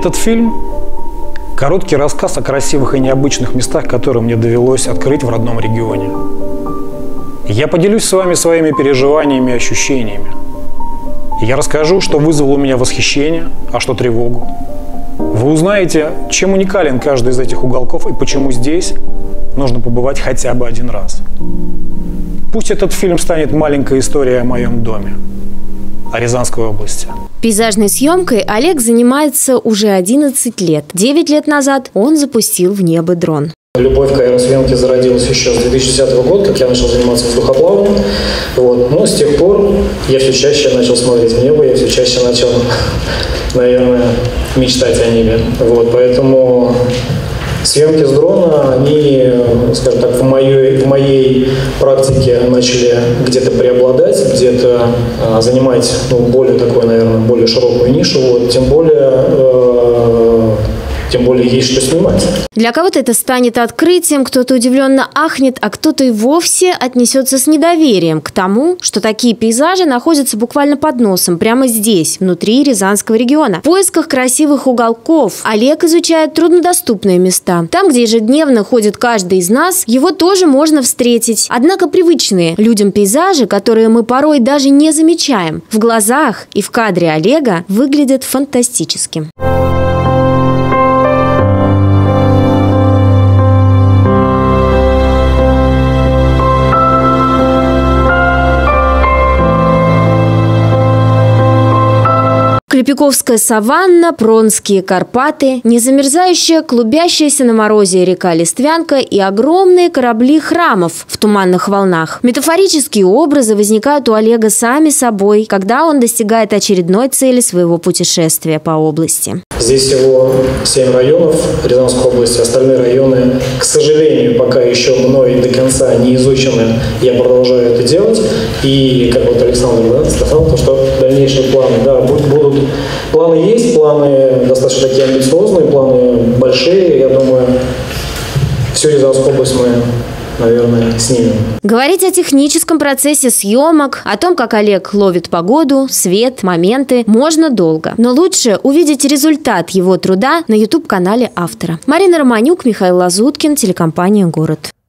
Этот фильм – короткий рассказ о красивых и необычных местах, которые мне довелось открыть в родном регионе. Я поделюсь с вами своими переживаниями и ощущениями. Я расскажу, что вызвало у меня восхищение, а что тревогу. Вы узнаете, чем уникален каждый из этих уголков и почему здесь нужно побывать хотя бы один раз. Пусть этот фильм станет маленькой историей о моем доме, о Рязанской области. Пейзажной съемкой Олег занимается уже 11 лет. 9 лет назад он запустил в небо дрон. Любовь к аэросъемке зародилась еще с 2010 года, как я начал заниматься воздухоплаванием. Но с тех пор я все чаще начал смотреть в небо, я все чаще начал, наверное, мечтать о небе. Поэтому съемки с дрона, они, скажем так, в моей практике начали где-то преобладать, где-то занимать более такую, наверное, более широкую нишу. Тем более есть что снимать. Для кого-то это станет открытием, кто-то удивленно ахнет, а кто-то и вовсе отнесется с недоверием к тому, что такие пейзажи находятся буквально под носом, прямо здесь, внутри Рязанского региона. В поисках красивых уголков Олег изучает труднодоступные места. Там, где ежедневно ходит каждый из нас, его тоже можно встретить. Однако привычные людям пейзажи, которые мы порой даже не замечаем, в глазах и в кадре Олега выглядят фантастически. Клепиковская саванна, Пронские Карпаты, незамерзающая, клубящаяся на морозе река Листвянка и огромные корабли храмов в туманных волнах. Метафорические образы возникают у Олега сами собой, когда он достигает очередной цели своего путешествия по области. Здесь всего 7 районов Рязанской области, остальные районы, к сожалению, пока еще мной до конца не изучены. Я продолжаю это делать. И, как вот Александр сказал, что дальнейшие планы, будут. Планы есть, планы достаточно такие амбициозные, планы большие. Я думаю, всю Рязанскую область мы, наверное, снимем. Говорить о техническом процессе съемок, о том, как Олег ловит погоду, свет, моменты, можно долго. Но лучше увидеть результат его труда на YouTube-канале автора. Марина Романюк, Михаил Лазуткин, телекомпания «Город».